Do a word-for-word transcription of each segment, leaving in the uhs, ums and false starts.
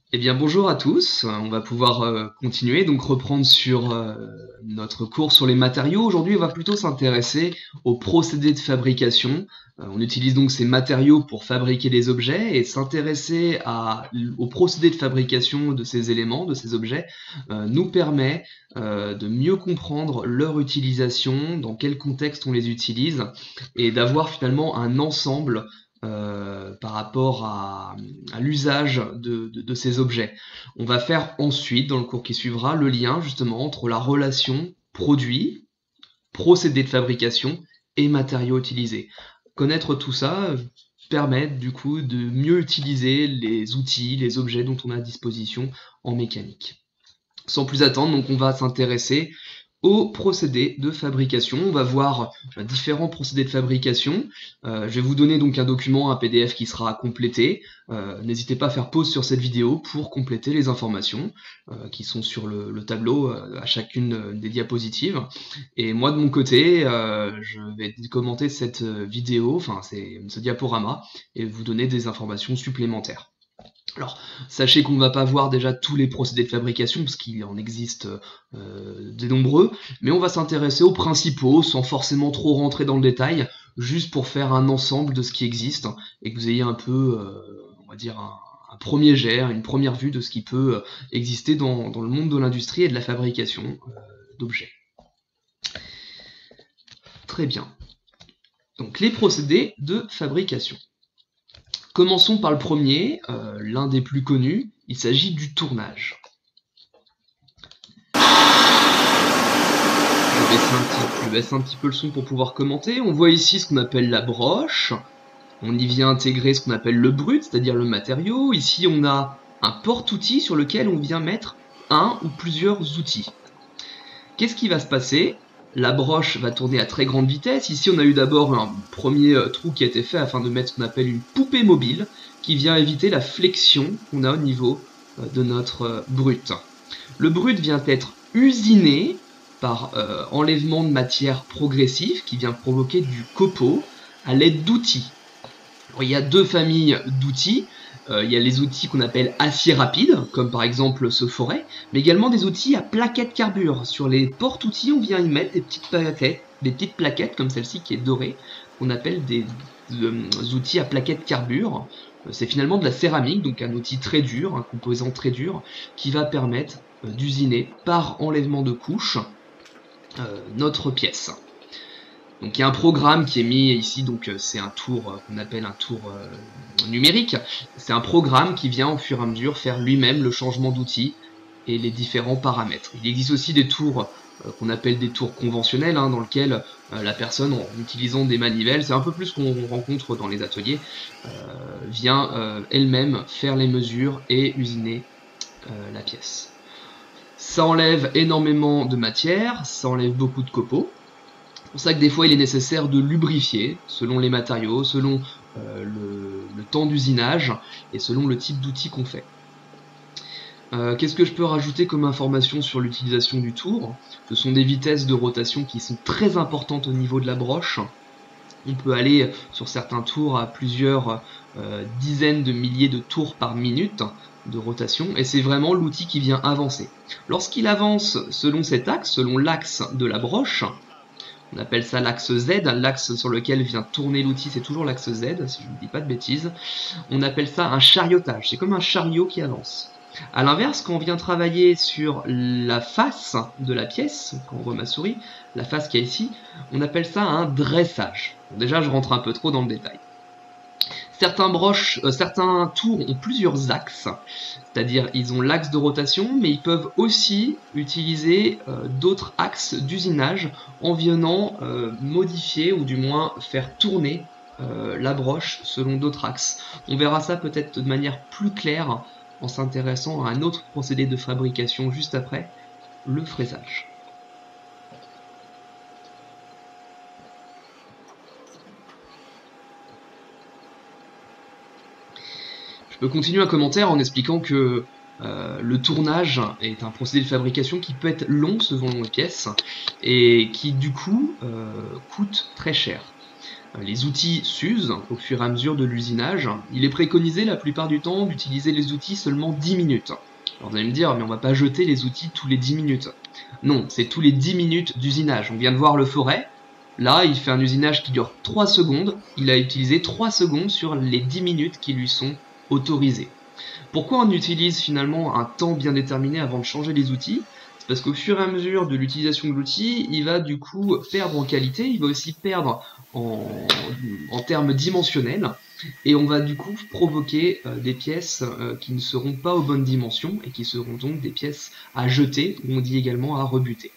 Eh bien bonjour à tous, on va pouvoir euh, continuer, donc reprendre sur euh, notre cours sur les matériaux. Aujourd'hui on va plutôt s'intéresser aux procédés de fabrication. Euh, on utilise donc ces matériaux pour fabriquer des objets et s'intéresser à, aux procédés de fabrication de ces éléments, de ces objets, euh, nous permet euh, de mieux comprendre leur utilisation, dans quel contexte on les utilise, et d'avoir finalement un ensemble Euh, par rapport à, à l'usage de, de, de ces objets. On va faire ensuite, dans le cours qui suivra, le lien justement entre la relation produit, procédé de fabrication et matériaux utilisés. Connaître tout ça permet du coup de mieux utiliser les outils, les objets dont on a à disposition en mécanique. Sans plus attendre, donc on va s'intéresser aux procédés de fabrication. On va voir euh, différents procédés de fabrication. Euh, je vais vous donner donc un document, un P D F qui sera complété. Euh, N'hésitez pas à faire pause sur cette vidéo pour compléter les informations euh, qui sont sur le, le tableau euh, à chacune des diapositives. Et moi de mon côté, euh, je vais commenter cette vidéo, enfin ce diaporama, et vous donner des informations supplémentaires. Alors, sachez qu'on ne va pas voir déjà tous les procédés de fabrication, parce qu'il en existe euh, des nombreux, mais on va s'intéresser aux principaux, sans forcément trop rentrer dans le détail, juste pour faire un ensemble de ce qui existe, et que vous ayez un peu, euh, on va dire, un, un premier jet, une première vue de ce qui peut exister dans, dans le monde de l'industrie et de la fabrication euh, d'objets. Très bien. Donc, les procédés de fabrication. Commençons par le premier, euh, l'un des plus connus, il s'agit du tournage. Je vais, baisser un petit, je vais baisser un petit peu le son pour pouvoir commenter. On voit ici ce qu'on appelle la broche. On y vient intégrer ce qu'on appelle le brut, c'est-à-dire le matériau. Ici, on a un porte-outil sur lequel on vient mettre un ou plusieurs outils. Qu'est-ce qui va se passer ? La broche va tourner à très grande vitesse. Ici, on a eu d'abord un premier trou qui a été fait afin de mettre ce qu'on appelle une poupée mobile, qui vient éviter la flexion qu'on a au niveau de notre brut. Le brut vient être usiné par euh, enlèvement de matière progressive, qui vient provoquer du copeau à l'aide d'outils. Il y a deux familles d'outils. Euh, il y a les outils qu'on appelle acier rapide, comme par exemple ce forêt, mais également des outils à plaquettes carbure. Sur les porte-outils, on vient y mettre des petites plaquettes, des petites plaquettes comme celle-ci qui est dorée, qu'on appelle des, des, des outils à plaquettes carbure. C'est finalement de la céramique, donc un outil très dur, un composant très dur, qui va permettre euh, d'usiner par enlèvement de couches euh, notre pièce. Donc il y a un programme qui est mis ici, donc c'est un tour euh, qu'on appelle un tour euh, numérique. C'est un programme qui vient au fur et à mesure faire lui-même le changement d'outil et les différents paramètres. Il existe aussi des tours euh, qu'on appelle des tours conventionnels, hein, dans lesquels euh, la personne, en utilisant des manivelles, c'est un peu plus qu'on rencontre dans les ateliers, euh, vient euh, elle-même faire les mesures et usiner euh, la pièce. Ça enlève énormément de matière, ça enlève beaucoup de copeaux. C'est pour ça que des fois il est nécessaire de lubrifier selon les matériaux, selon euh, le, le temps d'usinage et selon le type d'outil qu'on fait. Euh, Qu'est-ce que je peux rajouter comme information sur l'utilisation du tour? Ce sont des vitesses de rotation qui sont très importantes au niveau de la broche. On peut aller sur certains tours à plusieurs euh, dizaines de milliers de tours par minute de rotation, et c'est vraiment l'outil qui vient avancer. Lorsqu'il avance selon cet axe, selon l'axe de la broche, on appelle ça l'axe Z, l'axe sur lequel vient tourner l'outil, c'est toujours l'axe Z, si je ne dis pas de bêtises. On appelle ça un chariotage, c'est comme un chariot qui avance. A l'inverse, quand on vient travailler sur la face de la pièce, quand on voit ma souris, la face qu'il y a ici, on appelle ça un dressage. Bon, déjà, je rentre un peu trop dans le détail. Certains, broches, euh, certains tours ont plusieurs axes, c'est-à-dire ils ont l'axe de rotation, mais ils peuvent aussi utiliser euh, d'autres axes d'usinage en venant euh, modifier ou du moins faire tourner euh, la broche selon d'autres axes. On verra ça peut-être de manière plus claire en s'intéressant à un autre procédé de fabrication juste après, le fraisage. Je peux continuer un commentaire en expliquant que euh, le tournage est un procédé de fabrication qui peut être long selon les pièces et qui du coup euh, coûte très cher. Les outils s'usent au fur et à mesure de l'usinage. Il est préconisé la plupart du temps d'utiliser les outils seulement dix minutes. Alors vous allez me dire, mais on va pas jeter les outils tous les dix minutes. Non, c'est tous les dix minutes d'usinage. On vient de voir le forêt. Là, il fait un usinage qui dure trois secondes. Il a utilisé trois secondes sur les dix minutes qui lui sont autorisées. Pourquoi on utilise finalement un temps bien déterminé avant de changer les outils? C'est parce qu'au fur et à mesure de l'utilisation de l'outil, il va du coup perdre en qualité, il va aussi perdre en, en termes dimensionnels, et on va du coup provoquer euh, des pièces euh, qui ne seront pas aux bonnes dimensions, et qui seront donc des pièces à jeter, ou on dit également à rebuter.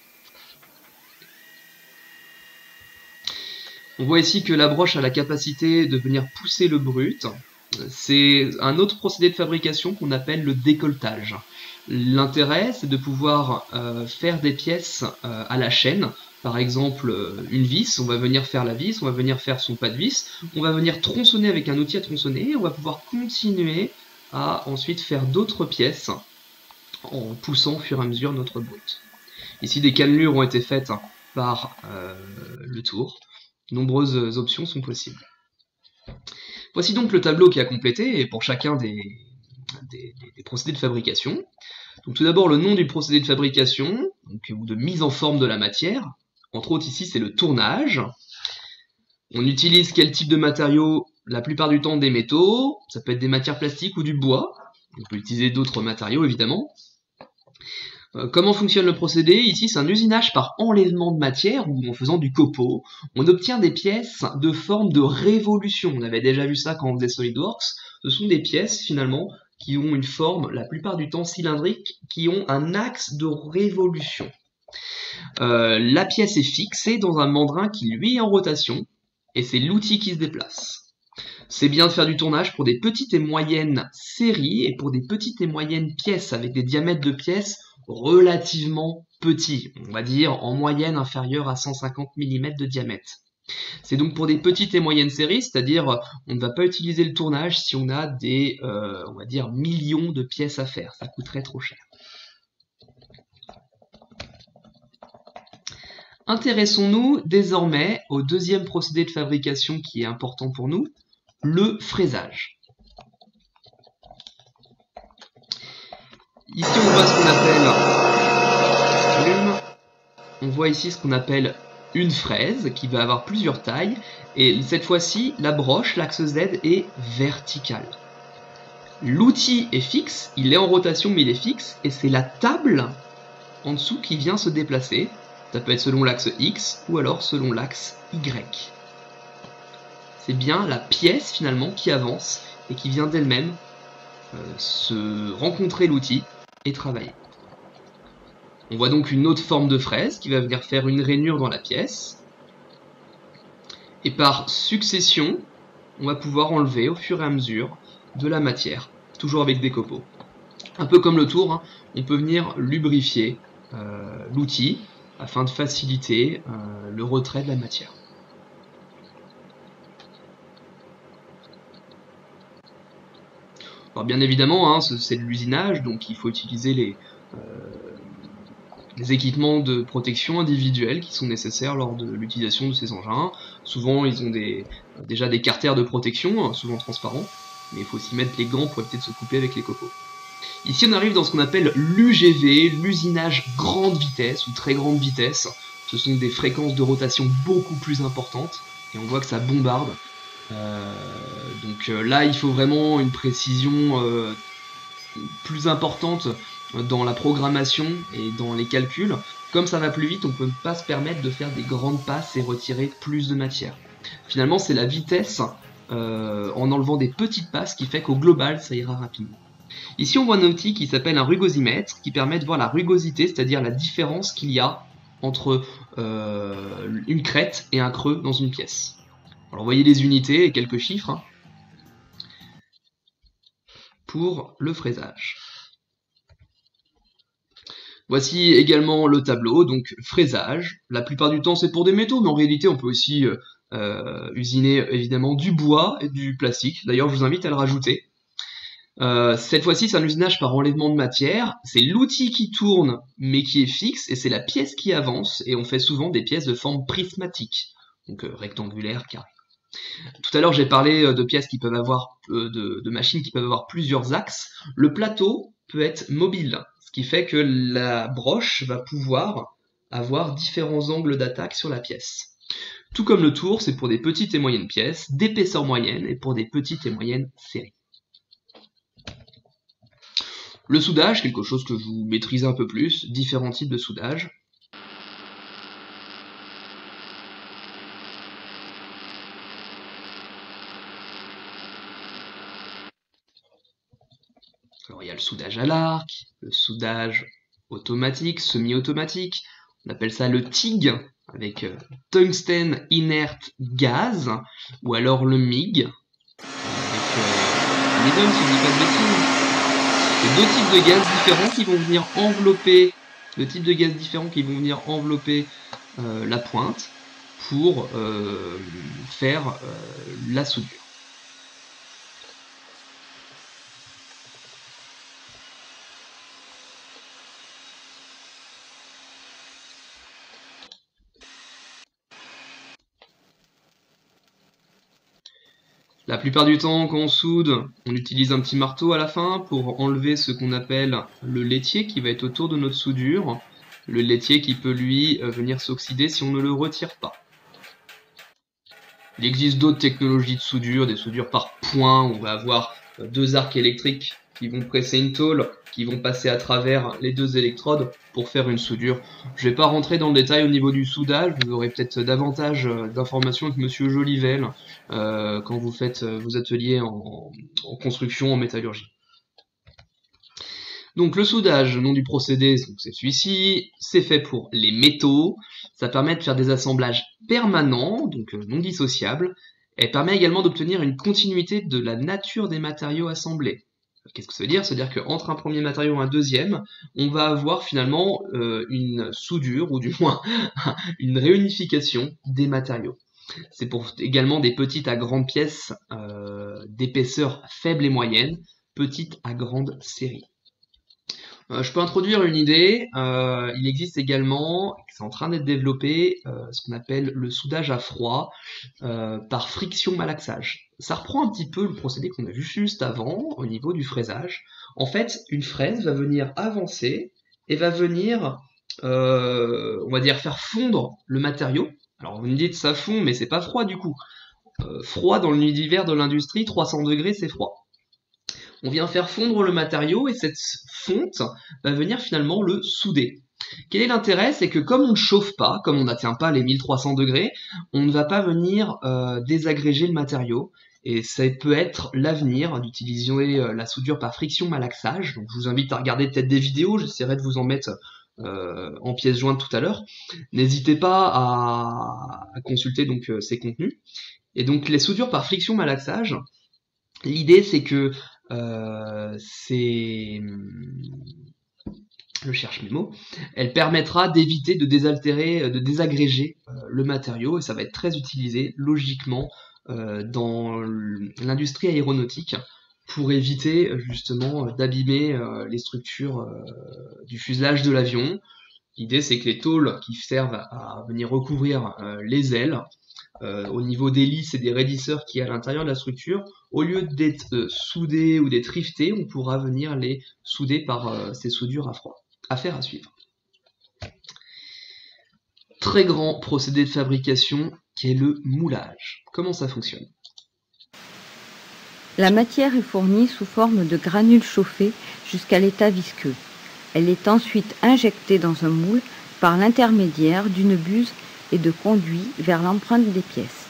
On voit ici que la broche a la capacité de venir pousser le brut. C'est un autre procédé de fabrication qu'on appelle le décolletage. L'intérêt, c'est de pouvoir euh, faire des pièces euh, à la chaîne. Par exemple, une vis, on va venir faire la vis, on va venir faire son pas de vis, on va venir tronçonner avec un outil à tronçonner, et on va pouvoir continuer à ensuite faire d'autres pièces en poussant au fur et à mesure notre brut. Ici, des cannelures ont été faites par euh, le tour. Nombreuses options sont possibles. Voici donc le tableau qui a complété pour chacun des, des, des procédés de fabrication. Donc tout d'abord le nom du procédé de fabrication, donc, ou de mise en forme de la matière. Entre autres ici c'est le tournage. On utilise quel type de matériaux? La plupart du temps des métaux, ça peut être des matières plastiques ou du bois. On peut utiliser d'autres matériaux évidemment. Euh, comment fonctionne le procédé? Ici c'est un usinage par enlèvement de matière ou en faisant du copeau. On obtient des pièces de forme de révolution. On avait déjà vu ça quand on faisait SolidWorks. Ce sont des pièces finalement qui ont une forme, la plupart du temps cylindrique, qui ont un axe de révolution. Euh, la pièce est fixée dans un mandrin qui lui est en rotation, et c'est l'outil qui se déplace. C'est bien de faire du tournage pour des petites et moyennes séries, et pour des petites et moyennes pièces, avec des diamètres de pièces relativement petits, on va dire en moyenne inférieurs à cent cinquante millimètres de diamètre. C'est donc pour des petites et moyennes séries, c'est-à-dire on ne va pas utiliser le tournage si on a des, euh, on va dire, millions de pièces à faire, ça coûterait trop cher. Intéressons-nous désormais au deuxième procédé de fabrication qui est important pour nous, le fraisage. Ici on voit ce qu'on appelle, on voit ici ce qu'on appelle une fraise qui va avoir plusieurs tailles, et cette fois-ci la broche, l'axe Z, est vertical. L'outil est fixe, il est en rotation mais il est fixe, et c'est la table en dessous qui vient se déplacer. Ça peut être selon l'axe X ou alors selon l'axe Y. C'est bien la pièce finalement qui avance et qui vient d'elle-même euh, se rencontrer l'outil et travailler. On voit donc une autre forme de fraise qui va venir faire une rainure dans la pièce. Et par succession, on va pouvoir enlever au fur et à mesure de la matière, toujours avec des copeaux. Un peu comme le tour, hein, on peut venir lubrifier euh, l'outil afin de faciliter euh, le retrait de la matière. Alors bien évidemment, hein, c'est de l'usinage, donc il faut utiliser les, euh, les équipements de protection individuels qui sont nécessaires lors de l'utilisation de ces engins. Souvent, ils ont des, déjà des carters de protection, souvent transparents, mais il faut aussi mettre les gants pour éviter de se couper avec les copeaux. Ici, on arrive dans ce qu'on appelle l'U G V, l'usinage grande vitesse ou très grande vitesse. Ce sont des fréquences de rotation beaucoup plus importantes, et on voit que ça bombarde. Euh, donc euh, là, il faut vraiment une précision euh, plus importante dans la programmation et dans les calculs. Comme ça va plus vite, on ne peut pas se permettre de faire des grandes passes et retirer plus de matière. Finalement, c'est la vitesse euh, en enlevant des petites passes qui fait qu'au global, ça ira rapidement. Ici, on voit un outil qui s'appelle un rugosimètre, qui permet de voir la rugosité, c'est-à-dire la différence qu'il y a entre euh, une crête et un creux dans une pièce. Alors, vous voyez les unités et quelques chiffres hein, pour le fraisage. Voici également le tableau, donc fraisage. La plupart du temps, c'est pour des métaux, mais en réalité, on peut aussi euh, euh, usiner évidemment du bois et du plastique. D'ailleurs, je vous invite à le rajouter. Euh, cette fois-ci, c'est un usinage par enlèvement de matière. C'est l'outil qui tourne, mais qui est fixe, et c'est la pièce qui avance, et on fait souvent des pièces de forme prismatique, donc euh, rectangulaire, carré. Tout à l'heure, j'ai parlé de pièces qui peuvent avoir, euh, de, de machines qui peuvent avoir plusieurs axes. Le plateau peut être mobile, ce qui fait que la broche va pouvoir avoir différents angles d'attaque sur la pièce. Tout comme le tour, c'est pour des petites et moyennes pièces, d'épaisseur moyenne et pour des petites et moyennes séries. Le soudage, quelque chose que vous maîtrisez un peu plus, différents types de soudage. Alors il y a le soudage à l'arc, le soudage automatique, semi-automatique, on appelle ça le T I G, avec euh, tungstène inerte gaz, ou alors le M I G, avec euh, l'idum si je dis pas de bêtises. C'est deux types de gaz différents qui vont venir envelopper, deux types de gaz différents qui vont venir envelopper euh, la pointe pour euh, faire euh, la soudure. La plupart du temps, quand on soude, on utilise un petit marteau à la fin pour enlever ce qu'on appelle le laitier qui va être autour de notre soudure. Le laitier qui peut, lui, venir s'oxyder si on ne le retire pas. Il existe d'autres technologies de soudure, des soudures par points, où on va avoir deux arcs électriques qui vont presser une tôle, qui vont passer à travers les deux électrodes pour faire une soudure. Je ne vais pas rentrer dans le détail au niveau du soudage, vous aurez peut-être davantage d'informations avec Monsieur Jolivel euh, quand vous faites vos ateliers en, en construction, en métallurgie. Donc le soudage, le nom du procédé, c'est celui-ci, c'est fait pour les métaux, ça permet de faire des assemblages permanents, donc non dissociables, et permet également d'obtenir une continuité de la nature des matériaux assemblés. Qu'est-ce que ça veut dire? C'est-à-dire qu'entre un premier matériau et un deuxième, on va avoir finalement euh, une soudure, ou du moins une réunification des matériaux. C'est pour également des petites à grandes pièces euh, d'épaisseur faible et moyenne, petites à grande série. Euh, je peux introduire une idée, euh, il existe également, c'est en train d'être développé, euh, ce qu'on appelle le soudage à froid euh, par friction malaxage. Ça reprend un petit peu le procédé qu'on a vu juste avant au niveau du fraisage. En fait, une fraise va venir avancer et va venir, euh, on va dire, faire fondre le matériau. Alors vous me dites ça fond, mais c'est pas froid du coup. Euh, froid dans l'univers de l'industrie, trois cents degrés c'est froid. On vient faire fondre le matériau et cette fonte va venir finalement le souder. Quel est l'intérêt? C'est que comme on ne chauffe pas, comme on n'atteint pas les mille trois cents degrés, on ne va pas venir euh, désagréger le matériau. Et ça peut être l'avenir d'utiliser euh, la soudure par friction malaxage. Donc je vous invite à regarder peut-être des vidéos, j'essaierai de vous en mettre euh, en pièces jointes tout à l'heure. N'hésitez pas à, à consulter donc euh, ces contenus. Et donc les soudures par friction malaxage, l'idée c'est que Euh, c'est... Je cherche mes mots. Elle permettra d'éviter de désaltérer, de désagréger euh, le matériau et ça va être très utilisé logiquement euh, dans l'industrie aéronautique pour éviter justement d'abîmer euh, les structures euh, du fuselage de l'avion. L'idée c'est que les tôles qui servent à, à venir recouvrir euh, les ailes Euh, au niveau des lisses et des raidisseurs qui est à l'intérieur de la structure, au lieu d'être euh, soudés ou d'être riftés, on pourra venir les souder par euh, ces soudures à froid. Affaire à suivre. Très grand procédé de fabrication qui est le moulage. Comment ça fonctionne? La matière est fournie sous forme de granules chauffés jusqu'à l'état visqueux. Elle est ensuite injectée dans un moule par l'intermédiaire d'une buse et de conduit vers l'empreinte des pièces.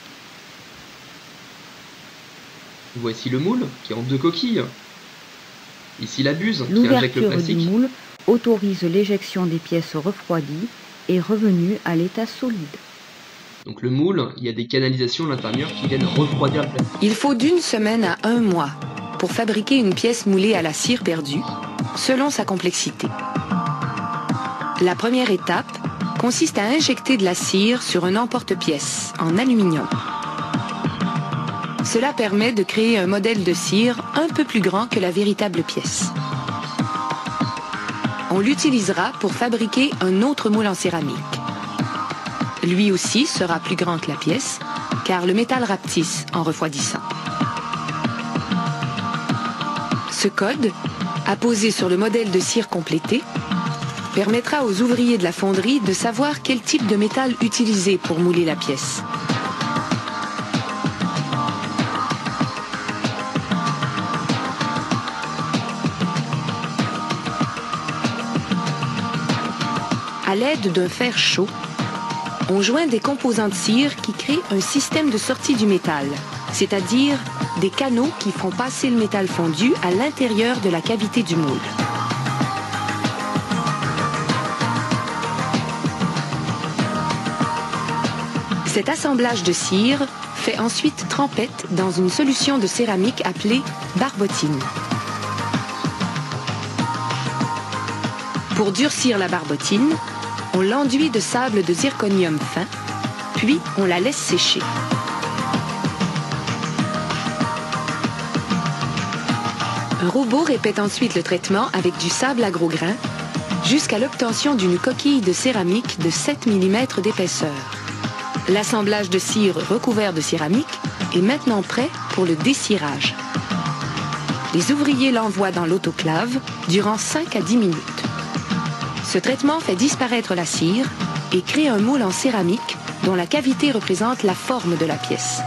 Voici le moule qui est en deux coquilles. Ici la buse qui injecte le L'ouverture plastique. du moule autorise l'éjection des pièces refroidies et revenues à l'état solide. Donc le moule, il y a des canalisations à l'intérieur qui viennent refroidir le plastique. Il faut d'une semaine à un mois pour fabriquer une pièce moulée à la cire perdue, selon sa complexité. La première étape consiste à injecter de la cire sur un emporte-pièce en aluminium. Cela permet de créer un modèle de cire un peu plus grand que la véritable pièce. On l'utilisera pour fabriquer un autre moule en céramique. Lui aussi sera plus grand que la pièce, car le métal rapetisse en refroidissant. Ce code, apposé sur le modèle de cire complété, permettra aux ouvriers de la fonderie de savoir quel type de métal utiliser pour mouler la pièce. À l'aide d'un fer chaud, on joint des composants de cire qui créent un système de sortie du métal, c'est-à-dire des canaux qui font passer le métal fondu à l'intérieur de la cavité du moule. Cet assemblage de cire fait ensuite trempette dans une solution de céramique appelée barbotine. Pour durcir la barbotine, on l'enduit de sable de zirconium fin, puis on la laisse sécher. Un robot répète ensuite le traitement avec du sable à gros grains jusqu'à l'obtention d'une coquille de céramique de sept millimètres d'épaisseur. L'assemblage de cire recouvert de céramique est maintenant prêt pour le décirage. Les ouvriers l'envoient dans l'autoclave durant cinq à dix minutes. Ce traitement fait disparaître la cire et crée un moule en céramique dont la cavité représente la forme de la pièce.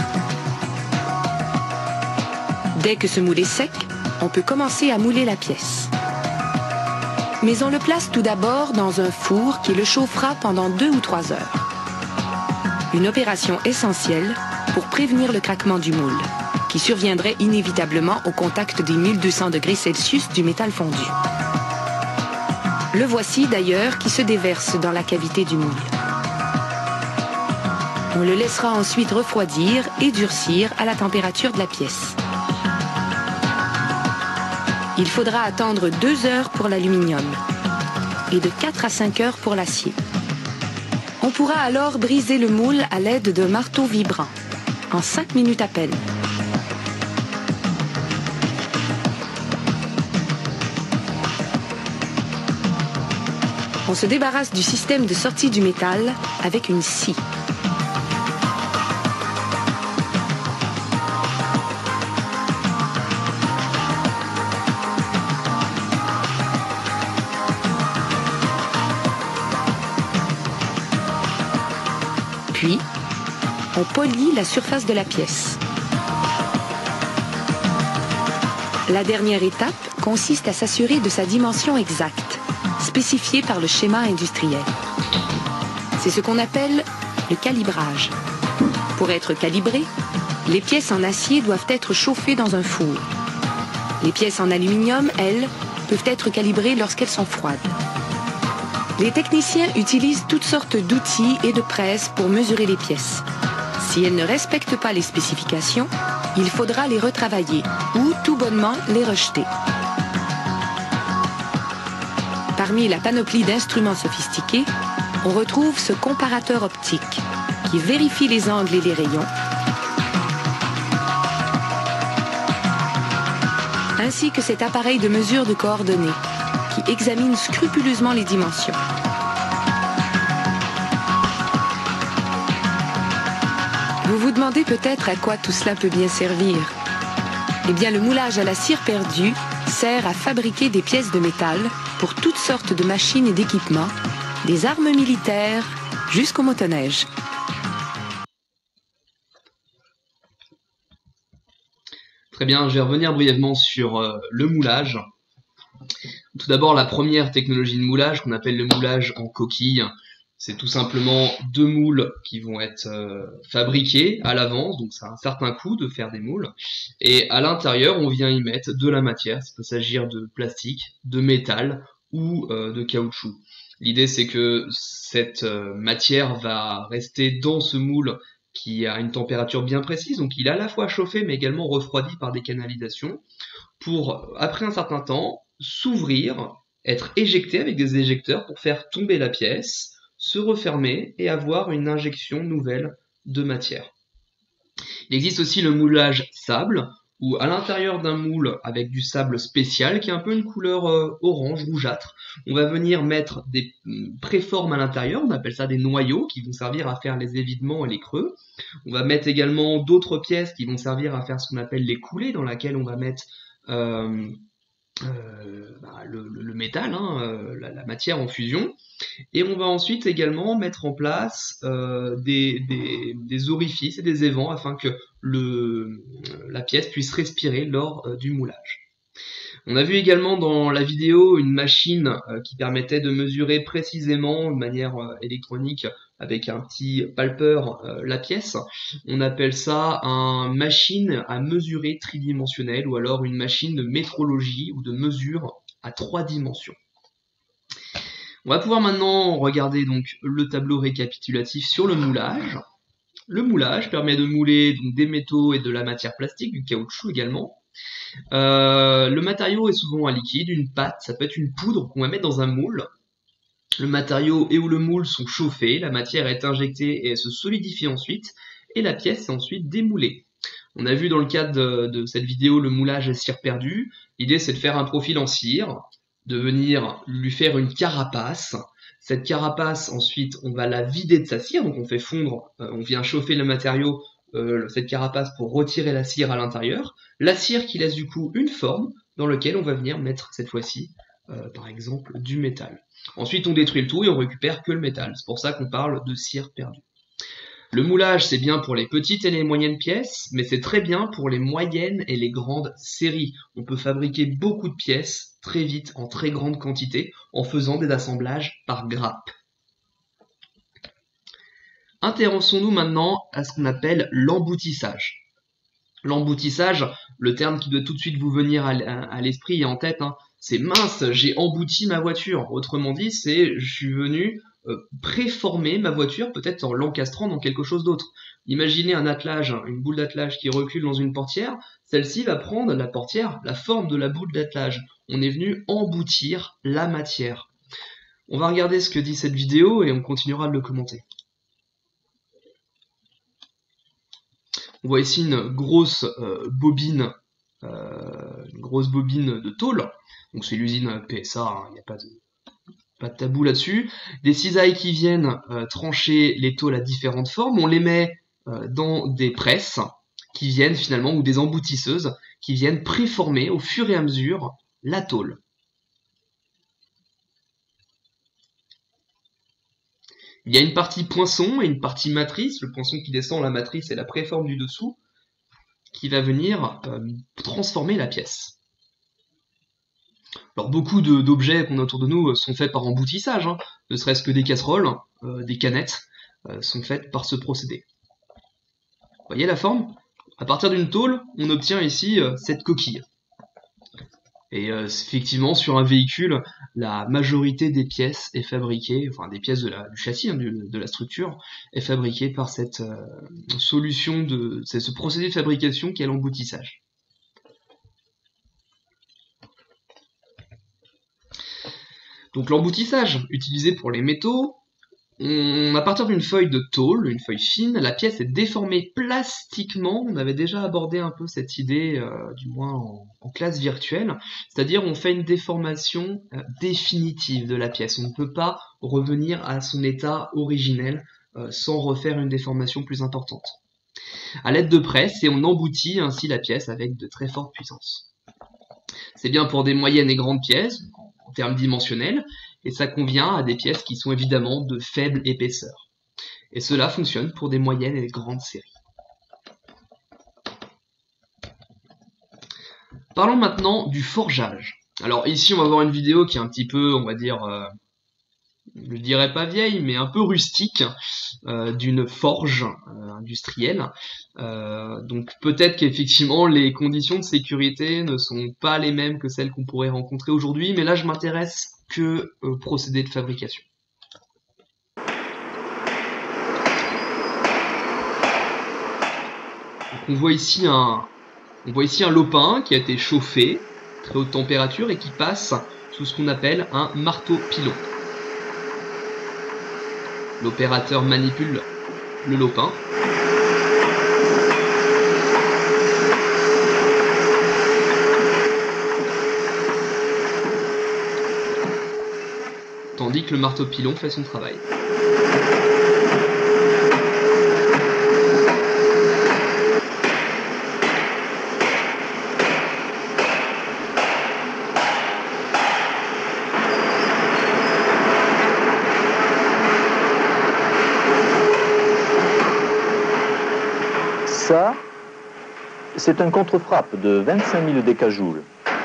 Dès que ce moule est sec, on peut commencer à mouler la pièce. Mais on le place tout d'abord dans un four qui le chauffera pendant deux ou trois heures. Une opération essentielle pour prévenir le craquement du moule, qui surviendrait inévitablement au contact des mille deux cents degrés Celsius du métal fondu. Le voici d'ailleurs qui se déverse dans la cavité du moule. On le laissera ensuite refroidir et durcir à la température de la pièce. Il faudra attendre deux heures pour l'aluminium et de quatre à cinq heures pour l'acier. On pourra alors briser le moule à l'aide d'un marteau vibrant, en cinq minutes à peine. On se débarrasse du système de sortie du métal avec une scie. Puis, on polit la surface de la pièce. La dernière étape consiste à s'assurer de sa dimension exacte, spécifiée par le schéma industriel. C'est ce qu'on appelle le calibrage. Pour être calibrées, les pièces en acier doivent être chauffées dans un four. Les pièces en aluminium, elles, peuvent être calibrées lorsqu'elles sont froides. Les techniciens utilisent toutes sortes d'outils et de presses pour mesurer les pièces. Si elles ne respectent pas les spécifications, il faudra les retravailler ou tout bonnement les rejeter. Parmi la panoplie d'instruments sophistiqués, on retrouve ce comparateur optique qui vérifie les angles et les rayons, ainsi que cet appareil de mesure de coordonnées qui examine scrupuleusement les dimensions. Vous vous demandez peut-être à quoi tout cela peut bien servir. Eh bien, le moulage à la cire perdue sert à fabriquer des pièces de métal pour toutes sortes de machines et d'équipements, des armes militaires jusqu'au motoneige. Très bien, je vais revenir brièvement sur euh, le moulage. Tout d'abord, la première technologie de moulage, qu'on appelle le moulage en coquille, c'est tout simplement deux moules qui vont être euh, fabriqués à l'avance, donc ça a un certain coût de faire des moules, et à l'intérieur, on vient y mettre de la matière, ça peut s'agir de plastique, de métal ou euh, de caoutchouc. L'idée, c'est que cette euh, matière va rester dans ce moule qui a une température bien précise, donc il est à la fois chauffé mais également refroidi par des canalisations, pour, après un certain temps, s'ouvrir, être éjecté avec des éjecteurs pour faire tomber la pièce, se refermer et avoir une injection nouvelle de matière. Il existe aussi le moulage sable, où à l'intérieur d'un moule avec du sable spécial qui est un peu une couleur euh, orange, rougeâtre, on va venir mettre des préformes à l'intérieur, on appelle ça des noyaux, qui vont servir à faire les évidements et les creux. On va mettre également d'autres pièces qui vont servir à faire ce qu'on appelle les coulées, dans laquelle on va mettre euh, euh, bah, le, le, le métal, hein, euh, la, la matière en fusion. Et on va ensuite également mettre en place euh, des, des, des orifices et des évents afin que le, la pièce puisse respirer lors euh, du moulage. On a vu également dans la vidéo une machine euh, qui permettait de mesurer précisément de manière euh, électronique avec un petit palpeur euh, la pièce. On appelle ça une machine à mesurer tridimensionnelle ou alors une machine de métrologie ou de mesure à trois dimensions. On va pouvoir maintenant regarder donc le tableau récapitulatif sur le moulage. Le moulage permet de mouler donc, des métaux et de la matière plastique, du caoutchouc également. Euh, le matériau est souvent un liquide, une pâte, ça peut être une poudre qu'on va mettre dans un moule. Le matériau et ou le moule sont chauffés, la matière est injectée et elle se solidifie ensuite, et la pièce est ensuite démoulée. On a vu dans le cadre de, de cette vidéo le moulage à cire perdue. L'idée c'est de faire un profil en cire, de venir lui faire une carapace. Cette carapace, ensuite, on va la vider de sa cire, donc on fait fondre, euh, on vient chauffer le matériau, euh, cette carapace pour retirer la cire à l'intérieur. La cire qui laisse du coup une forme dans laquelle on va venir mettre cette fois-ci, euh, par exemple, du métal. Ensuite, on détruit le tout et on récupère que le métal. C'est pour ça qu'on parle de cire perdue. Le moulage, c'est bien pour les petites et les moyennes pièces, mais c'est très bien pour les moyennes et les grandes séries. On peut fabriquer beaucoup de pièces très vite, en très grande quantité, en faisant des assemblages par grappe. Intéressons-nous maintenant à ce qu'on appelle l'emboutissage. L'emboutissage, le terme qui doit tout de suite vous venir à l'esprit et en tête, hein, c'est mince, j'ai embouti ma voiture. Autrement dit, c'est je suis venu euh, préformer ma voiture, peut-être en l'encastrant dans quelque chose d'autre. Imaginez un attelage, une boule d'attelage qui recule dans une portière, celle-ci va prendre la portière, la forme de la boule d'attelage. On est venu emboutir la matière. On va regarder ce que dit cette vidéo et on continuera de le commenter. On voit ici une grosse euh, bobine, euh, une grosse bobine de tôle. Donc c'est l'usine P S A, il hein, n'y a pas de, pas de tabou là-dessus. Des cisailles qui viennent euh, trancher les tôles à différentes formes. On les met euh, dans des presses qui viennent finalement, ou des emboutisseuses, qui viennent préformer au fur et à mesure la tôle. Il y a une partie poinçon et une partie matrice, le poinçon qui descend, la matrice et la préforme du dessous, qui va venir euh, transformer la pièce. Alors beaucoup d'objets qu'on a autour de nous sont faits par emboutissage, hein, ne serait-ce que des casseroles, euh, des canettes, euh, sont faites par ce procédé. Vous voyez la forme? À partir d'une tôle, on obtient ici euh, cette coquille. Et euh, effectivement, sur un véhicule, la majorité des pièces est fabriquée, enfin des pièces de la, du châssis, hein, du, de la structure, est fabriquée par cette euh, solution de, c'est ce procédé de fabrication qui est l'emboutissage. Donc l'emboutissage, utilisé pour les métaux, on, à partir d'une feuille de tôle, une feuille fine, la pièce est déformée plastiquement. On avait déjà abordé un peu cette idée, euh, du moins en, en classe virtuelle, c'est-à-dire on fait une déformation euh, définitive de la pièce. On ne peut pas revenir à son état originel euh, sans refaire une déformation plus importante. À l'aide de presse, et on emboutit ainsi la pièce avec de très fortes puissances. C'est bien pour des moyennes et grandes pièces, en termes dimensionnels, et ça convient à des pièces qui sont évidemment de faible épaisseur. Et cela fonctionne pour des moyennes et grandes séries. Parlons maintenant du forgeage. Alors ici on va voir une vidéo qui est un petit peu, on va dire, euh, je dirais pas vieille, mais un peu rustique, euh, d'une forge euh, industrielle. Euh, donc peut-être qu'effectivement les conditions de sécurité ne sont pas les mêmes que celles qu'on pourrait rencontrer aujourd'hui, mais là je m'intéresse que euh, procédé de fabrication. Donc on voit ici un, on voit ici un lopin qui a été chauffé à très haute température et qui passe sous ce qu'on appelle un marteau pilon. L'opérateur manipule le lopin. tandis que le marteau-pilon fait son travail. Ça, c'est un contre-frappe de vingt-cinq mille décajoules.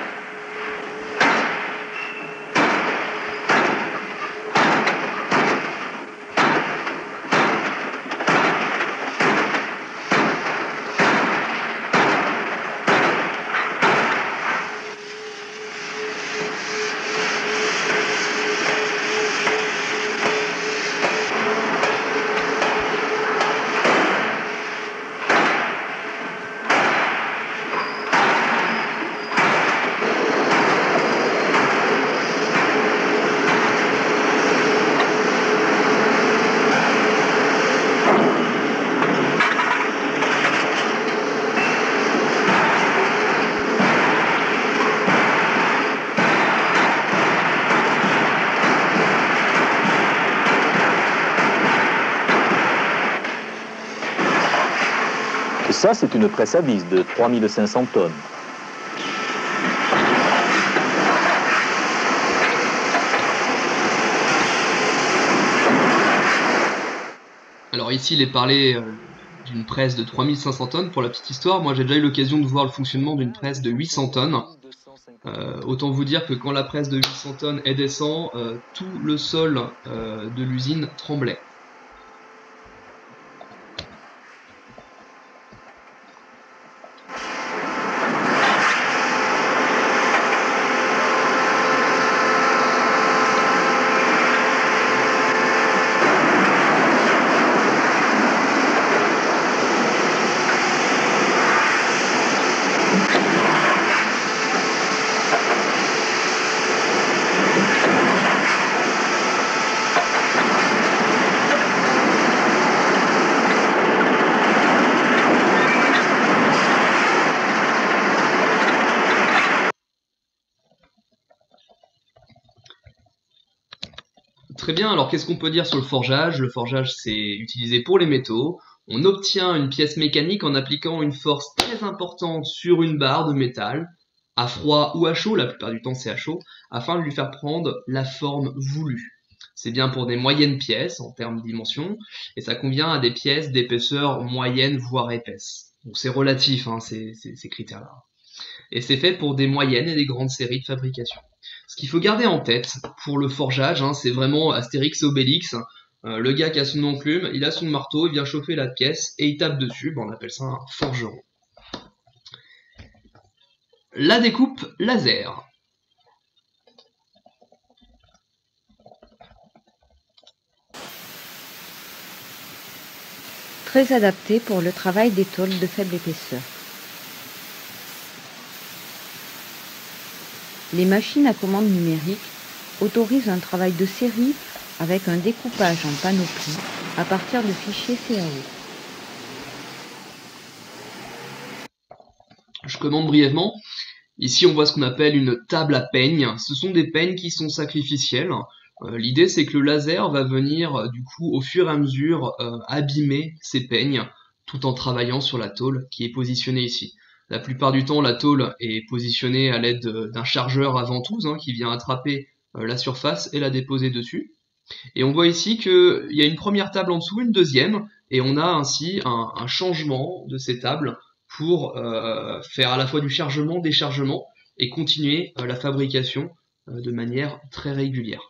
Ça, c'est une presse à vis de trois mille cinq cents tonnes. Alors ici, il est parlé euh, d'une presse de trois mille cinq cents tonnes. Pour la petite histoire, moi j'ai déjà eu l'occasion de voir le fonctionnement d'une presse de huit cents tonnes. Euh, autant vous dire que quand la presse de huit cents tonnes est descend, euh, tout le sol euh, de l'usine tremblait. Très bien, alors qu'est-ce qu'on peut dire sur le forgeage? Le forgeage, c'est utilisé pour les métaux. On obtient une pièce mécanique en appliquant une force très importante sur une barre de métal, à froid ou à chaud, la plupart du temps c'est à chaud, afin de lui faire prendre la forme voulue. C'est bien pour des moyennes pièces en termes de dimension, et ça convient à des pièces d'épaisseur moyenne voire épaisse. Donc c'est relatif, hein, ces, ces, ces critères-là. Et c'est fait pour des moyennes et des grandes séries de fabrication. Ce qu'il faut garder en tête pour le forgeage, hein, c'est vraiment Astérix et Obélix. Euh, le gars qui a son enclume, il a son marteau, il vient chauffer la pièce et il tape dessus. Ben, on appelle ça un forgeron. La découpe laser. Très adapté pour le travail des tôles de faible épaisseur. Les machines à commande numérique autorisent un travail de série avec un découpage en panoplie à partir de fichiers C A O. Je commande brièvement. Ici, on voit ce qu'on appelle une table à peignes. Ce sont des peignes qui sont sacrificielles. Euh, L'idée, c'est que le laser va venir, euh, du coup, au fur et à mesure, euh, abîmer ces peignes, tout en travaillant sur la tôle qui est positionnée ici. La plupart du temps, la tôle est positionnée à l'aide d'un chargeur à ventouse hein, qui vient attraper euh, la surface et la déposer dessus. Et on voit ici qu'il y a une première table en dessous, une deuxième, et on a ainsi un, un changement de ces tables pour euh, faire à la fois du chargement, déchargement, et continuer euh, la fabrication euh, de manière très régulière.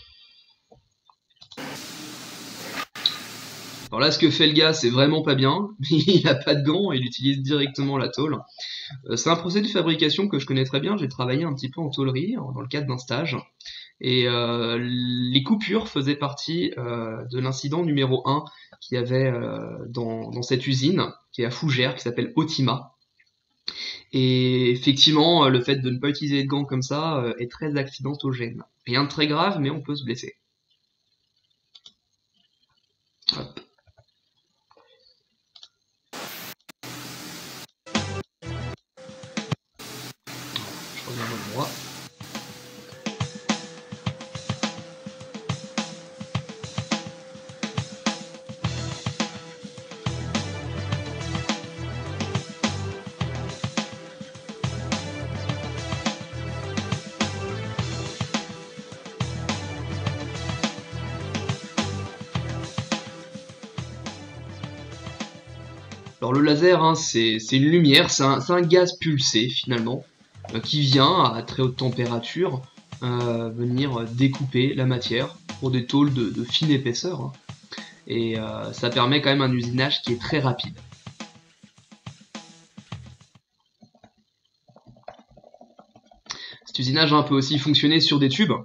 Alors là, ce que fait le gars, c'est vraiment pas bien. Il n'a pas de gants, il utilise directement la tôle. Euh, c'est un procédé de fabrication que je connais très bien. J'ai travaillé un petit peu en tôlerie dans le cadre d'un stage. Et euh, les coupures faisaient partie euh, de l'incident numéro un qu'il y avait euh, dans, dans cette usine, qui est à Fougères, qui s'appelle Otima. Et effectivement, le fait de ne pas utiliser de gants comme ça euh, est très accidentogène. Rien de très grave, mais on peut se blesser. Hop. Je reviens au droit. Alors le laser, hein, c'est une lumière, c'est un, un gaz pulsé finalement, euh, qui vient à très haute température euh, venir découper la matière pour des tôles de, de fine épaisseur. Hein. Et euh, ça permet quand même un usinage qui est très rapide. Cet usinage hein, peut aussi fonctionner sur des tubes.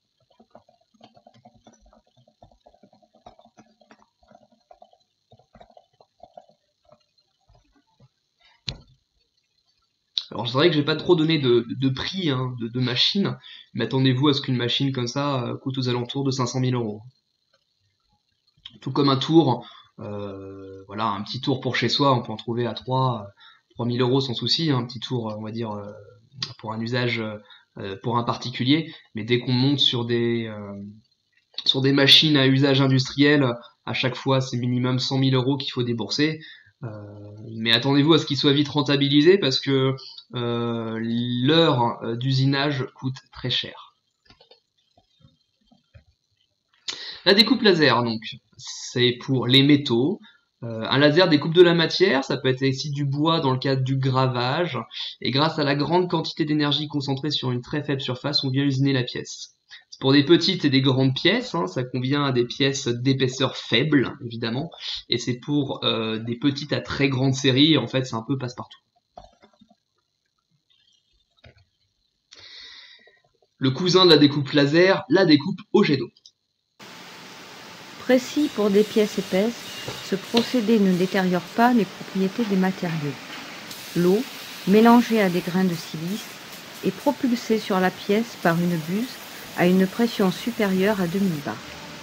Alors c'est vrai que j'ai pas trop donné de, de, de prix hein, de, de machine, mais attendez-vous à ce qu'une machine comme ça euh, coûte aux alentours de cinq cent mille euros. Tout comme un tour, euh, voilà, un petit tour pour chez soi, on peut en trouver à trois mille euros sans souci, hein, un petit tour, on va dire, euh, pour un usage, euh, pour un particulier, mais dès qu'on monte sur des, euh, sur des machines à usage industriel, à chaque fois c'est minimum cent mille euros qu'il faut débourser. Euh, mais attendez-vous à ce qu'il soit vite rentabilisé parce que euh, l'heure d'usinage coûte très cher. La découpe laser, donc, c'est pour les métaux. Euh, un laser découpe de la matière, ça peut être aussi du bois dans le cadre du gravage, et grâce à la grande quantité d'énergie concentrée sur une très faible surface, on vient usiner la pièce. C'est pour des petites et des grandes pièces, hein, ça convient à des pièces d'épaisseur faible, évidemment, et c'est pour euh, des petites à très grandes séries, en fait c'est un peu passe-partout. Le cousin de la découpe laser, la découpe au jet d'eau. Précis pour des pièces épaisses, ce procédé ne détériore pas les propriétés des matériaux. L'eau, mélangée à des grains de silice, est propulsée sur la pièce par une buse à une pression supérieure à deux mille bars.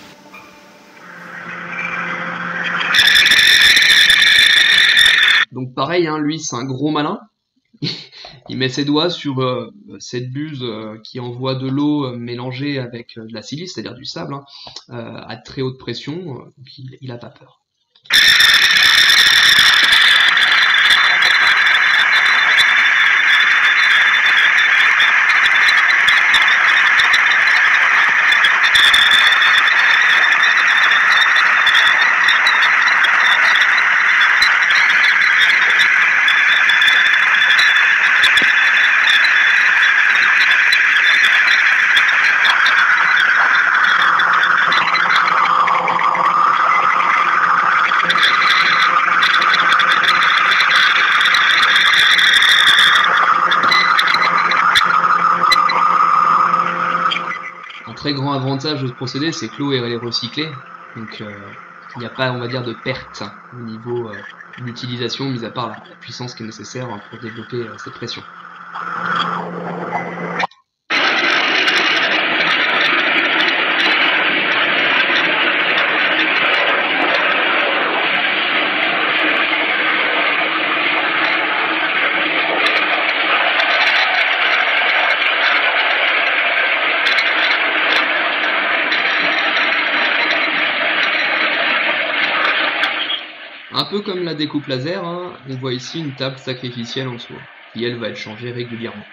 Donc pareil, hein, lui c'est un gros malin. Il met ses doigts sur euh, cette buse euh, qui envoie de l'eau euh, mélangée avec euh, de la silice, c'est-à-dire du sable, hein, euh, à très haute pression, euh, donc il, il a pas peur. Très grand avantage de ce procédé, c'est que l'eau est recyclée, donc euh, il n'y a pas, on va dire, de perte au niveau euh, de l'utilisation, mis à part la, la puissance qui est nécessaire pour développer euh, cette pression. Un peu comme la découpe laser, hein, on voit ici une table sacrificielle en dessous, qui elle va être changée régulièrement.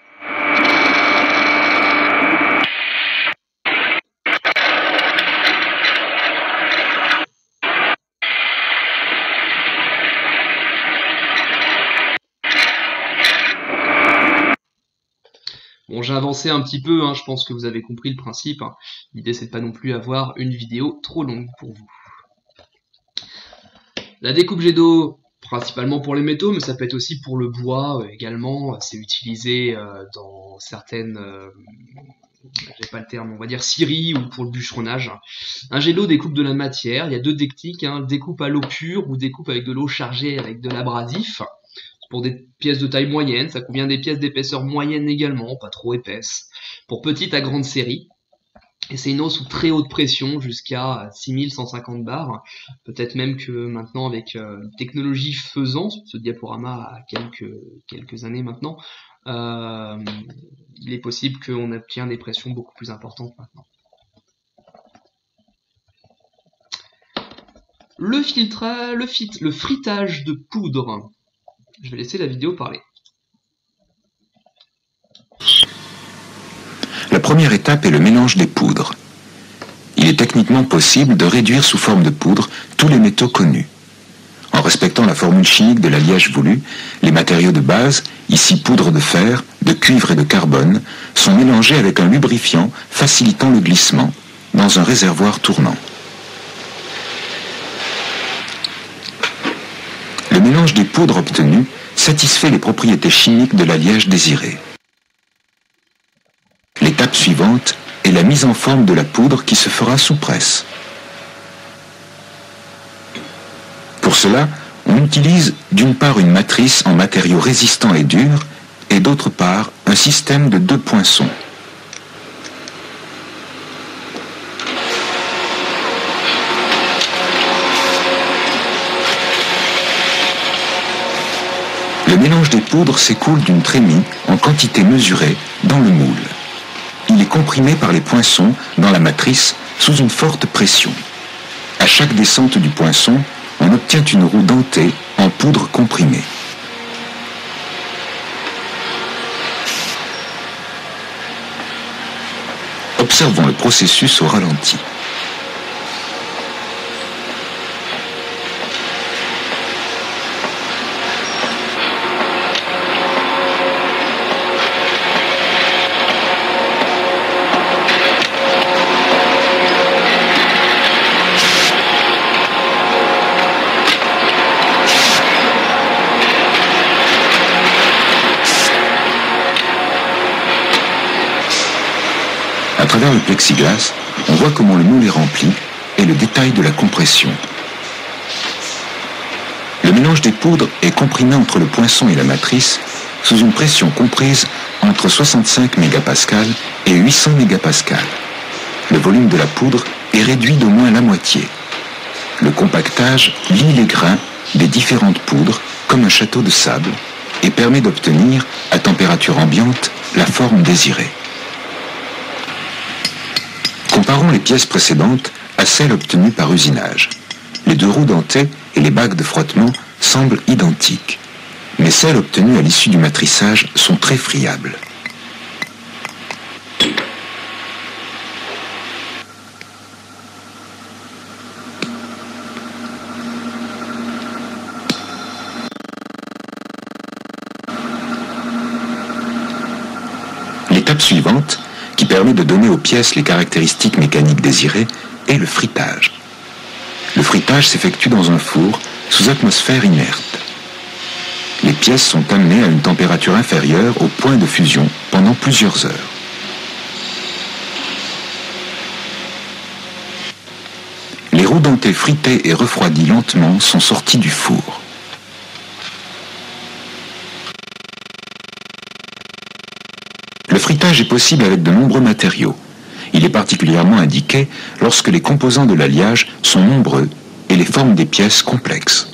Bon, j'ai avancé un petit peu, hein, je pense que vous avez compris le principe. Hein. L'idée c'est de pas non plus avoir une vidéo trop longue pour vous. La découpe jet d'eau, principalement pour les métaux, mais ça peut être aussi pour le bois euh, également. C'est utilisé euh, dans certaines, euh, j'ai pas le terme, on va dire scieries ou pour le bûcheronnage. Un jet d'eau découpe de la matière. Il y a deux techniques, hein, découpe à l'eau pure ou découpe avec de l'eau chargée avec de l'abrasif. Pour des pièces de taille moyenne, ça convient des pièces d'épaisseur moyenne également, pas trop épaisses. Pour petites à grandes séries. Et c'est une eau sous très haute pression jusqu'à six mille cent cinquante bars. Peut-être même que maintenant avec euh, une technologie faisant, ce diaporama a quelques, quelques années maintenant, euh, il est possible qu'on obtienne des pressions beaucoup plus importantes maintenant. Le filtre, le, fit, le fritage de poudre. Je vais laisser la vidéo parler. La première étape est le mélange des poudres. Il est techniquement possible de réduire sous forme de poudre tous les métaux connus. En respectant la formule chimique de l'alliage voulu, les matériaux de base, ici poudre de fer, de cuivre et de carbone, sont mélangés avec un lubrifiant facilitant le glissement dans un réservoir tournant. Le mélange des poudres obtenues satisfait les propriétés chimiques de l'alliage désiré. L'étape suivante est la mise en forme de la poudre qui se fera sous presse. Pour cela, on utilise d'une part une matrice en matériaux résistants et durs, et d'autre part un système de deux poinçons. Le mélange des poudres s'écoule d'une trémie en quantité mesurée dans le moule. Il est comprimé par les poinçons dans la matrice sous une forte pression. À chaque descente du poinçon, on obtient une roue dentée en poudre comprimée. Observons le processus au ralenti. À travers le plexiglas, on voit comment le moule est rempli et le détail de la compression. Le mélange des poudres est comprimé entre le poinçon et la matrice sous une pression comprise entre soixante-cinq mégapascals et huit cents mégapascals. Le volume de la poudre est réduit d'au moins la moitié. Le compactage lie les grains des différentes poudres comme un château de sable et permet d'obtenir, à température ambiante, la forme désirée. Comparons les pièces précédentes à celles obtenues par usinage. Les deux roues dentées et les bagues de frottement semblent identiques, mais celles obtenues à l'issue du matrissage sont très friables. L'étape suivante, qui permet de donner aux pièces les caractéristiques mécaniques désirées, est le fritage. Le fritage s'effectue dans un four sous atmosphère inerte. Les pièces sont amenées à une température inférieure au point de fusion pendant plusieurs heures. Les roues dentées fritées et refroidies lentement sont sorties du four. Le fritage est possible avec de nombreux matériaux. Il est particulièrement indiqué lorsque les composants de l'alliage sont nombreux et les formes des pièces complexes.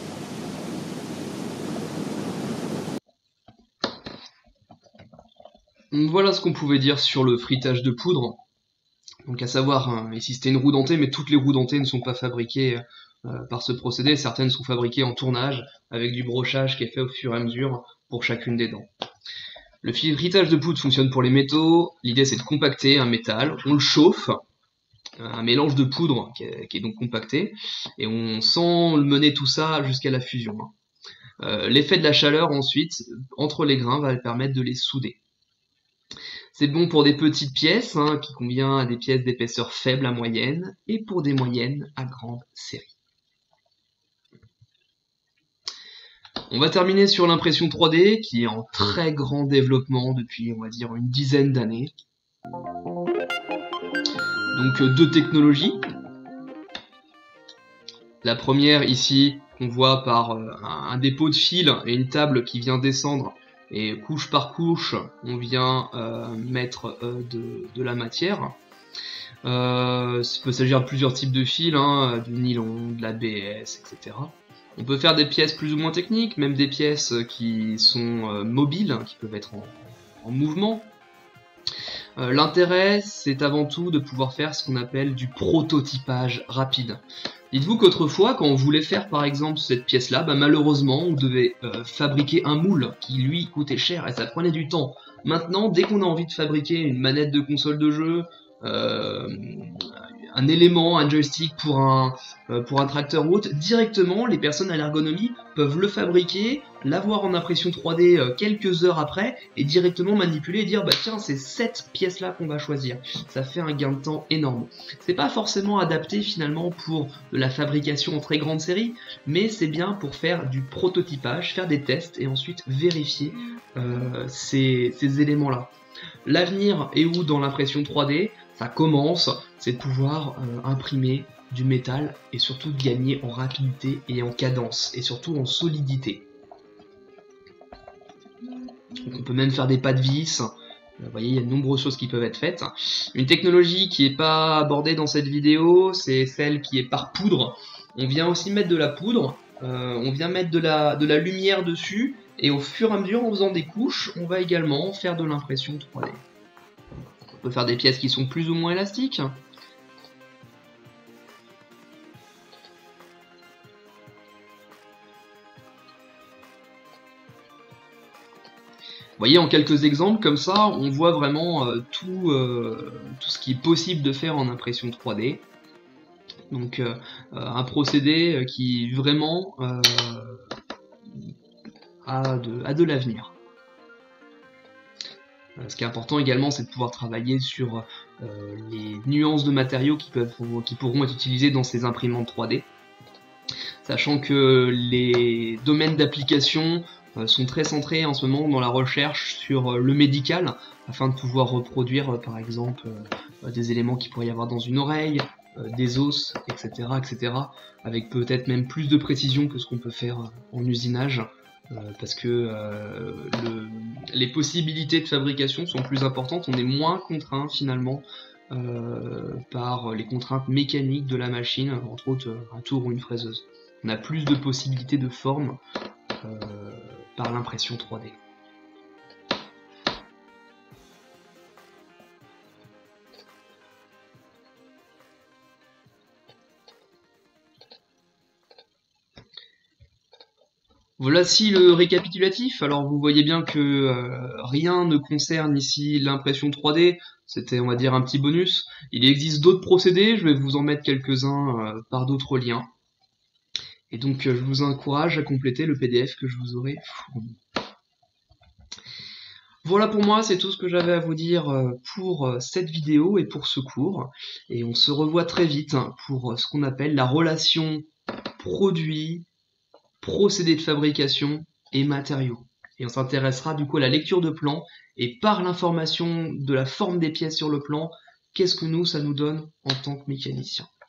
Voilà ce qu'on pouvait dire sur le fritage de poudre. Donc à savoir, hein, ici c'était une roue dentée, mais toutes les roues dentées ne sont pas fabriquées euh, par ce procédé. Certaines sont fabriquées en tournage, avec du brochage qui est fait au fur et à mesure pour chacune des dents. Le fritage de poudre fonctionne pour les métaux. L'idée c'est de compacter un métal, on le chauffe, un mélange de poudre qui est, qui est donc compacté, et on sent mener tout ça jusqu'à la fusion. Euh, L'effet de la chaleur ensuite, entre les grains, va permettre de les souder. C'est bon pour des petites pièces, hein, qui convient à des pièces d'épaisseur faible à moyenne, et pour des moyennes à grande série. On va terminer sur l'impression trois D, qui est en très grand développement depuis, on va dire, une dizaine d'années. Donc deux technologies. La première ici, qu'on voit par un dépôt de fil et une table qui vient descendre, et couche par couche, on vient euh, mettre euh, de, de la matière. Euh, ça peut s'agir de plusieurs types de fils, hein, du nylon, de l'A B S, et cetera. On peut faire des pièces plus ou moins techniques, même des pièces qui sont euh, mobiles, qui peuvent être en, en mouvement. Euh, L'intérêt, c'est avant tout de pouvoir faire ce qu'on appelle du prototypage rapide. Dites-vous qu'autrefois, quand on voulait faire par exemple cette pièce-là, bah, malheureusement, on devait euh, fabriquer un moule qui lui coûtait cher et ça prenait du temps. Maintenant, dès qu'on a envie de fabriquer une manette de console de jeu, euh, un élément, un joystick pour un, euh, pour un tracteur ou autre, directement les personnes à l'ergonomie peuvent le fabriquer, l'avoir en impression trois D euh, quelques heures après et directement manipuler et dire bah tiens c'est cette pièce là qu'on va choisir. Ça fait un gain de temps énorme. C'est pas forcément adapté finalement pour de la fabrication en très grande série, mais c'est bien pour faire du prototypage, faire des tests et ensuite vérifier euh, ces, ces éléments là. L'avenir est où dans l'impression trois D? Ça commence, c'est de pouvoir euh, imprimer du métal et surtout de gagner en rapidité et en cadence et surtout en solidité. Donc on peut même faire des pas de vis. Vous voyez, il y a de nombreuses choses qui peuvent être faites. Une technologie qui n'est pas abordée dans cette vidéo, c'est celle qui est par poudre. On vient aussi mettre de la poudre, euh, on vient mettre de la, de la lumière dessus, et au fur et à mesure, en faisant des couches, on va également faire de l'impression trois D. On peut faire des pièces qui sont plus ou moins élastiques. Vous voyez, en quelques exemples comme ça, on voit vraiment euh, tout, euh, tout ce qui est possible de faire en impression trois D. Donc euh, un procédé qui vraiment euh, a de, a de l'avenir. Ce qui est important également, c'est de pouvoir travailler sur euh, les nuances de matériaux qui, peuvent, qui pourront être utilisées dans ces imprimantes trois D. Sachant que les domaines d'application sont très centrés en ce moment dans la recherche sur le médical, afin de pouvoir reproduire par exemple des éléments qu'il pourrait y avoir dans une oreille, des os, et cetera, et cetera, avec peut-être même plus de précision que ce qu'on peut faire en usinage, parce que euh, le, les possibilités de fabrication sont plus importantes, on est moins contraint finalement euh, par les contraintes mécaniques de la machine, entre autres un tour ou une fraiseuse. On a plus de possibilités de forme euh, par l'impression trois D. Voici le récapitulatif. Alors vous voyez bien que euh, rien ne concerne ici l'impression trois D, c'était on va dire un petit bonus. Il existe d'autres procédés, je vais vous en mettre quelques-uns euh, par d'autres liens. Et donc euh, je vous encourage à compléter le P D F que je vous aurai fourni. Voilà pour moi, c'est tout ce que j'avais à vous dire pour cette vidéo et pour ce cours. Et on se revoit très vite pour ce qu'on appelle la relation produit, procédé de fabrication et matériaux. Et on s'intéressera du coup à la lecture de plan et par l'information de la forme des pièces sur le plan, qu'est-ce que nous, ça nous donne en tant que mécanicien.